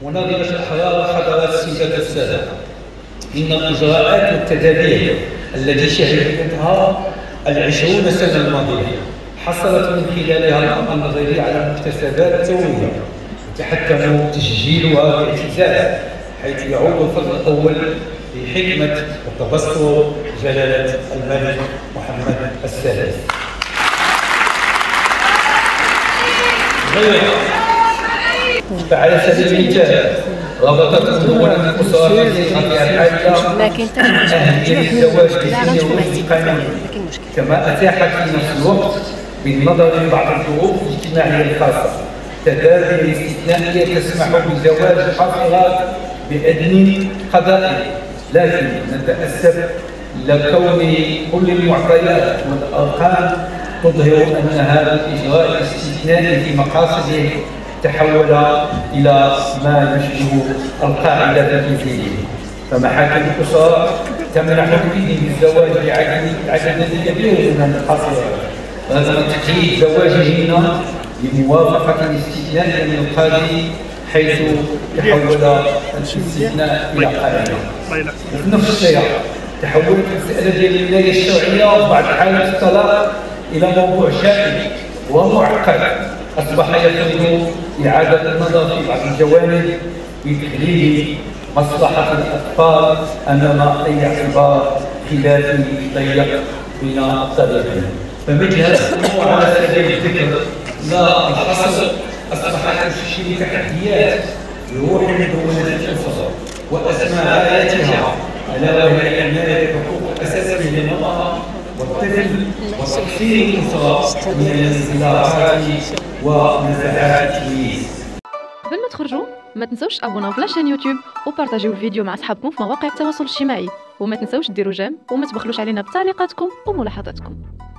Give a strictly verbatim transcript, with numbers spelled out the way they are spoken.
مناظرة الأحرار حضرت السيدة السادة، إن الإجراءات والتدابير التي شهدتها العشرون سنة الماضية حصلت من خلالها الأمر النظري على المكتسبات التوعية يتحتم تسجيلها باعتزاز، حيث يعود الفضل الأول لحكمة وتبصر جلالة الملك محمد السادس. فعلى سبيل المثال ربطت مدونة الأسرة في صيغتها الحالية أهمية الزواج بدينه والقانون، كما أتاحت في نفس الوقت بالنظر لبعض الظروف الاجتماعية الخاصة تدابير استثنائية تسمح بزواج الحاصلات بإذن قضائي، لكن نتأسف لكون كل المعطيات والأرقام تظهر أن هذا الإجراء الاستثنائي في مقاصده تحول إلى ما يشبه القاعدة التنفيذية. فمحاكم الأسرة تمنح الإذن بالزواج لعدد كبير من الحاصلات رغم تقييد زواجهن بموافقة استثنائية من القاضي، حيث تحول الاستثناء إلى قاعدة. وفي نفس السياق تحولت المسألة ديال الولاية الشرعية بعد حالة الطلاق إلى موضوع شائك ومعقد أصبح يفرض إعادة النظر في بعض الجوانب بتحليل مصلحة الأطفال أمام أي اعتبار خلافي ضيق بين الطرفين. فمثل هذا الأمور على سبيل الذكر لا الحصر أصبحت تشكل تحديات لروح مدونة الأسرة وأسمى غاياتها، ألا وهي حماية الحقوق الأساسية للمرأة والطفل وتحصيل الأسرة من الانزلاقات ونزاعات التمييز. قبل ما تخرجوا ما تنسوش تابوناو في لاشين يوتيوب وبارطاجيو الفيديو مع اصحابكم في مواقع التواصل الاجتماعي، وما تنسوش ديروا جيم وما تبخلوش علينا بتعليقاتكم وملاحظاتكم.